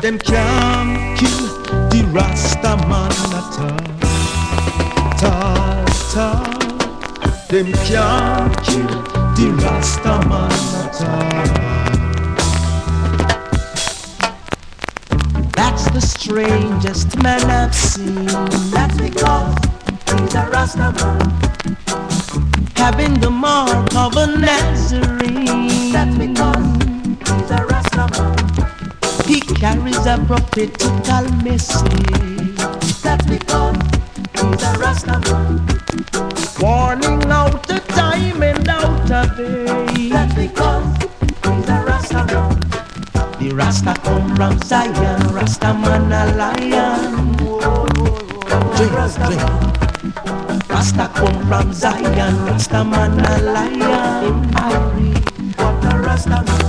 them can't kill the Rasta man at all. Them can't kill the Rasta man at all. That's the strangest man I've seen. That's because he's a Rasta man, having the mark of a Nazarene. that's because he's a Rasta man, He carries a prophetical message, that's because he's a Rasta man, warning out of time and out of day. that's because he's a Rasta man. The Rasta come from Zion, Rasta man a lion. Drink. Rasta come from Zion, Rasta man a lion. I read What a Rasta man,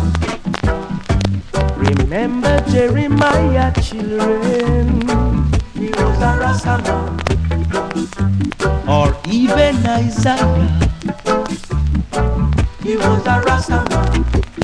Remember Jeremiah, children, he was a Rasta man, or even Isaiah. he was a Rasta man,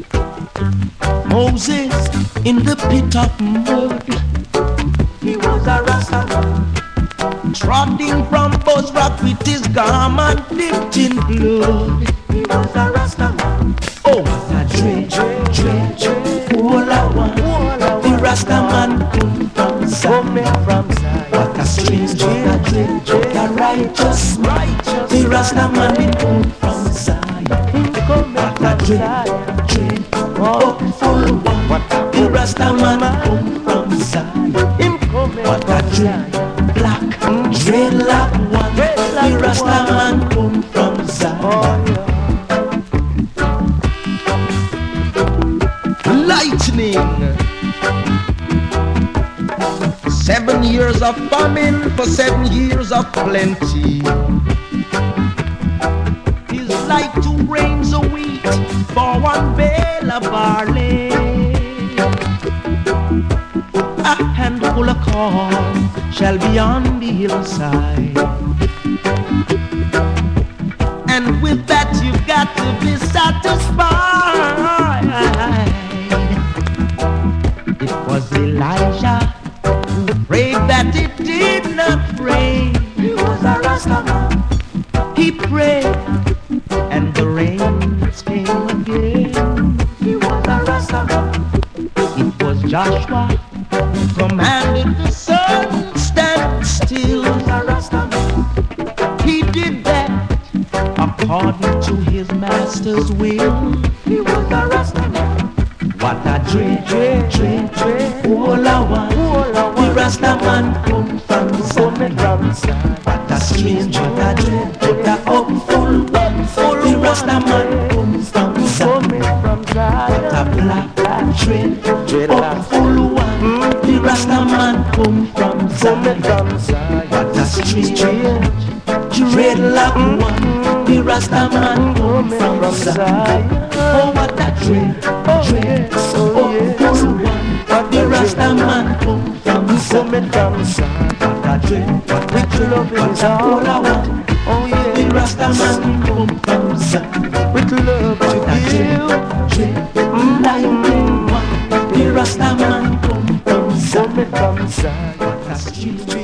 Moses in the pit of mud, he was a Rasta man, trotting from Buzz Rock with his garment dipped in blood. he was a Rasta man, Oh, what a dread, all I want. The Rasta man come from Zion. What a strange, what a dread, what a righteous. The Rasta man did come from Zion. What a dread, oh, full one. The Rasta man come from Zion. What a dread, black, dreadlock one. The Rasta man come from Zion. Lightning. 7 years of famine for 7 years of plenty. It's like 2 grains of wheat for 1 bale of barley. A handful of corn shall be on the hillside. And with that you've got to be satisfied. It was Elijah who prayed that it did not rain. he was a Rasta man, He prayed and the rains came again. he was a Rasta man, It was Joshua who commanded the sun stand still. he was a Rasta man, He did that according to his master's will. he was a Rasta man, What a dread, all I want. The Rasta man come from Zion. What a strange, what a dread, what a hopeful one. The Rasta man come from Zion. What a black dread, hopeful one. The Rasta man come from Zion. What a strange, dreadlock one. The Rasta man come from Zion. Oh, what a dread, hopeful one. The Rasta man come from Zion. What a dread, what a all I want. oh yeah, The Rasta man come from Zion. with love to What a give, dread, lightning one. The Rasta man come from Zion. from Zion. What a street.